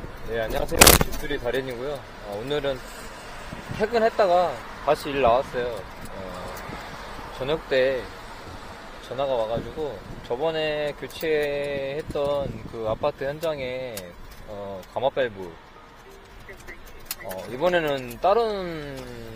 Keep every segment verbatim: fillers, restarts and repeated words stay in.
네, 안녕하세요. 집수리 달인이고요. 어, 오늘은 퇴근했다가 다시 일 나왔어요. 어, 저녁 때 전화가 와가지고 저번에 교체했던 그 아파트 현장에 어, 가마 밸브 어, 이번에는 다른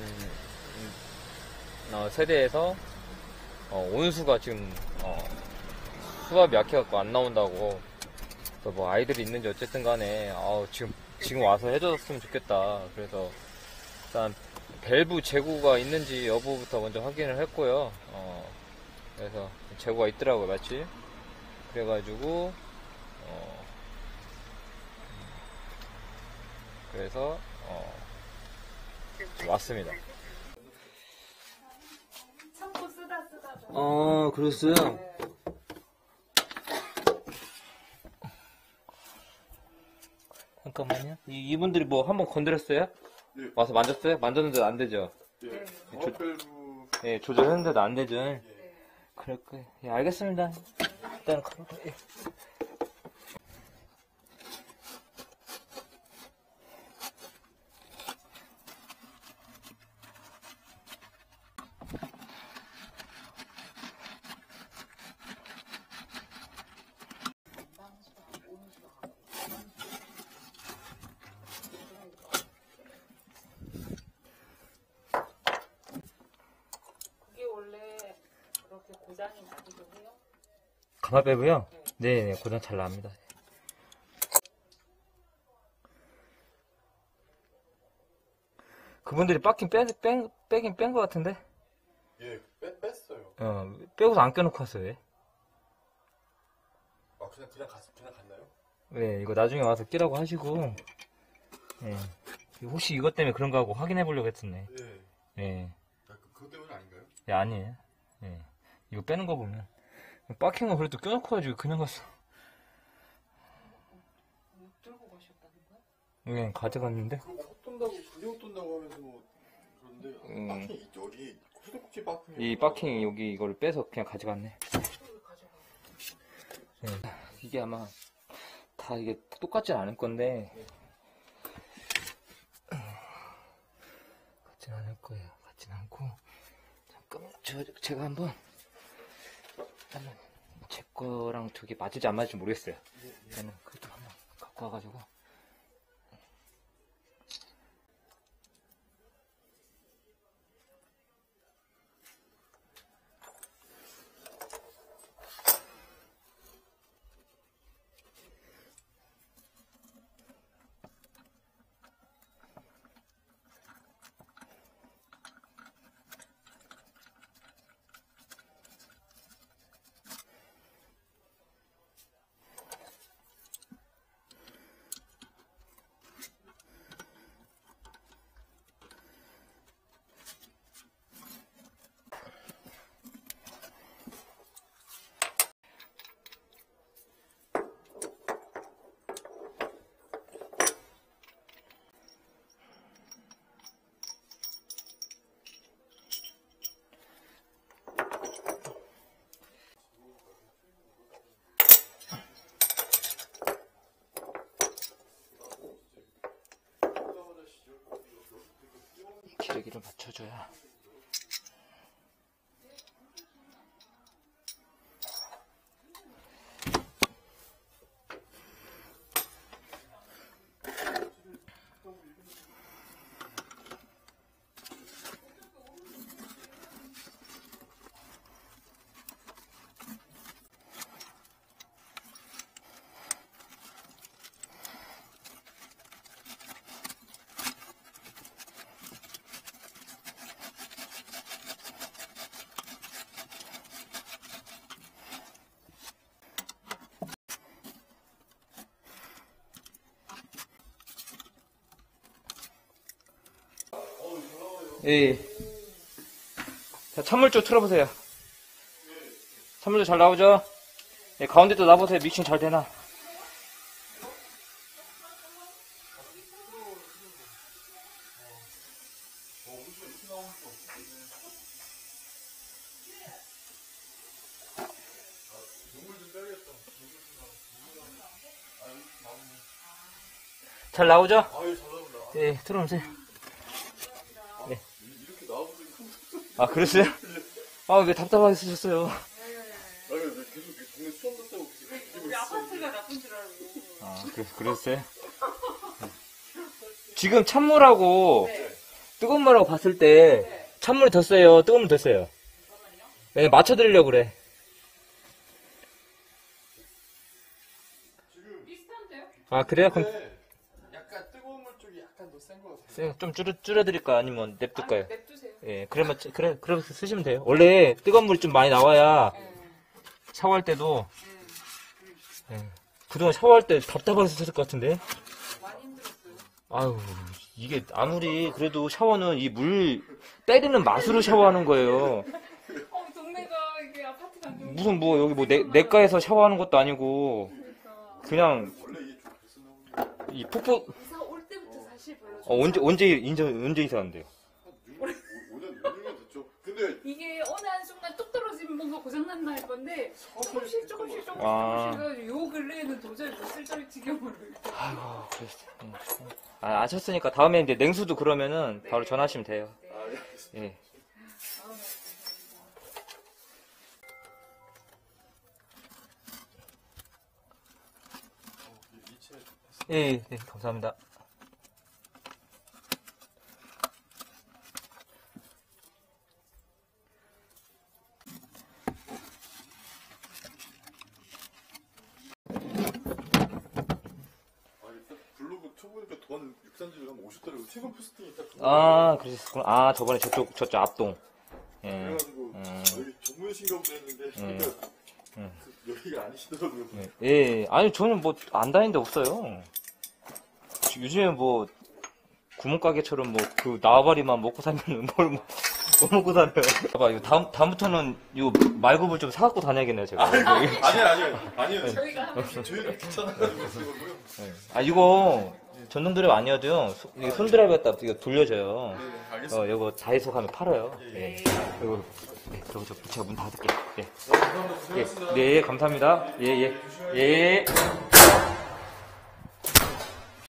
어, 세대에서 어, 온수가 지금 어, 수압이 약해갖고 안 나온다고 뭐 아이들이 있는지 어쨌든 간에 아, 지금 지금 와서 해줬으면 좋겠다. 그래서 일단 밸브 재고가 있는지 여부부터 먼저 확인을 했고요. 어, 그래서 재고가 있더라고요, 마치. 그래가지고 어, 그래서 어, 왔습니다. 참고 쓰다 쓰다. 어, 그랬어요. 잠깐만요. 이, 이분들이 뭐 한번 건드렸어요? 예. 와서 만졌어요? 만졌는데도 안 되죠? 예. 조- 가마밸브 예, 조절했는데도 안 되죠? 예. 그럴 거예요. 예, 알겠습니다. 일단 가볼게요. 예. 그게 원래 그렇게 고장이 나기도 해요? 가마 빼고요? 네, 네, 고장 잘 납니다. 그분들이 빡긴 빼, 빼, 빼긴 뺀 것 같은데? 예, 빼, 뺐어요. 어, 빼고서 안 껴놓고 왔어요, 왜? 아, 그냥 그냥 갔 그냥 갔나요? 네, 이거 나중에 와서 끼라고 하시고, 예. 혹시 이것 때문에 그런가 하고 확인해 보려고 했었네. 예. 예. 아, 그, 그것 때문 아닌가요? 예, 아니에요. 예. 이거 빼는 거 보면. 빡힌 거 그래도 껴놓고 가지고 그냥 갔어. 못 들고 가셨다는 거야? 예, 가져갔는데. 그거 옷 돈다고 그게 옷 돈다고 하면서 뭐 그런데 음. 빠킹이 있죠. 여기 후드꼭지 빠킹. 이 빡킹이 여기 이거를 빼서 그냥 가져갔네. 저기 가져가. 예. 이게 아마 다 이게 똑같진 않을 건데. 같진 않을 거예요. 같진 않고. 잠깐만, 저, 제가 한번. 한번 제 거랑 저게 맞을지 안 맞을지 모르겠어요. 저는 그것도 한번 갖고 와가지고. 기레기를 맞춰줘야. 예. 자, 찬물 쪽 틀어보세요. 찬물도 잘 나오죠? 예, 가운데 또 놔보세요. 믹싱 잘 되나? 잘 나오죠? 아유, 잘 나온다. 예, 들어오세요. 네. 이렇게 나와보더니 아, 그랬어요? 아, 왜 답답하게 쓰셨어요? 아, 왜 계속 동네 수험 갔다고 계속 우리 아파트가 나쁜 줄 알고. 아, 그래, 그랬어요? 지금 찬물하고 네. 뜨거운 물하고 봤을 때 네. 찬물이 더 세요? 뜨거운 물 더 세요? 잠깐만요. 네, 맞춰드리려고 그래. 지금 비슷한데요? 아, 그래요? 그럼 근데 약간 뜨거운 물 쪽이 약간 더 센 것 같아요. 쌤, 좀 줄여, 줄여드릴까요? 아니면 냅둘까요? 아니, 냅두세요. 예, 그러면, 그래, 그렇게 쓰시면 돼요. 원래 뜨거운 물이 좀 많이 나와야 네. 샤워할 때도, 네. 예, 그동안 샤워할 때 답답하게 쓰셨을 것 같은데? 많이 힘들었어요. 아유, 이게 아무리 그래도 샤워는 이 물 때리는 맛으로 샤워하는 거예요. 어, 동네가 이게 아파트 간격. 무슨 뭐 여기 뭐 내, 내과에서 샤워하는 것도 아니고 그러니까. 그냥 원래 이게 좀 그래서 나오는 이 폭포 이사 올 때부터 사실 별로. 어, 언제 언제 인제 언제 이사한대요? 오 년, 오 년 됐죠. 근데 이게 어느 한순간 뚝 떨어지면 뭔가 고장났나 할 건데 조금씩 조금씩 조금씩 아. 조금씩 해가지고 요 근래에는 도저히 못 쓸 지경으로 이렇게. 아이고, 그랬어. 음. 아, 아셨으니까 다음에 이제 냉수도 그러면은 바로 네. 전화하시면 돼요. 네. 아, 예, 알겠습니다. 예. 아우, 나 감사합니다. 어, 이- 이체 예, 예, 네, 감사합니다. 아, 일단 블로그 쳐보니까 돈 육산지를 한번 오셨더라고요. 최근 포스팅이 딱 그거. 아, 그러셨구나. 아, 저번에 저쪽 저쪽 앞동. 예. 그래가지고 음. 여기 전문신가 보다 했는데 음. 그러니까 음. 그 여기가 아니시더라고요. 예, 예. 아니, 저는 뭐, 안 다니는 데 없어요. 요즘에 뭐, 구멍가게처럼 뭐, 그, 나와바리만 먹고 살면 뭘, 뭐, 뭐 먹고 살아요. 봐봐, 이거 다음, 다음부터는, 이거, 말굽을 좀 사갖고 다녀야겠네요, 제가. 아니요, 아니요, 아니요. 저희가 하면 저희가 귀찮아가지고 쓰거든요. 예. 아, 이거, 전동드랩 아니어도요, 소- 이게 손드랩에다 이거 돌려줘요. 네, 알겠습니다. 어, 이거 다이소 가면 팔아요. 예, 예. 이거, 네, 그럼 저, 제가 문 닫을게요. 예. 감사합니다. 예. 고생하셨습니다. 네, 감사합니다. 예, 예. 예.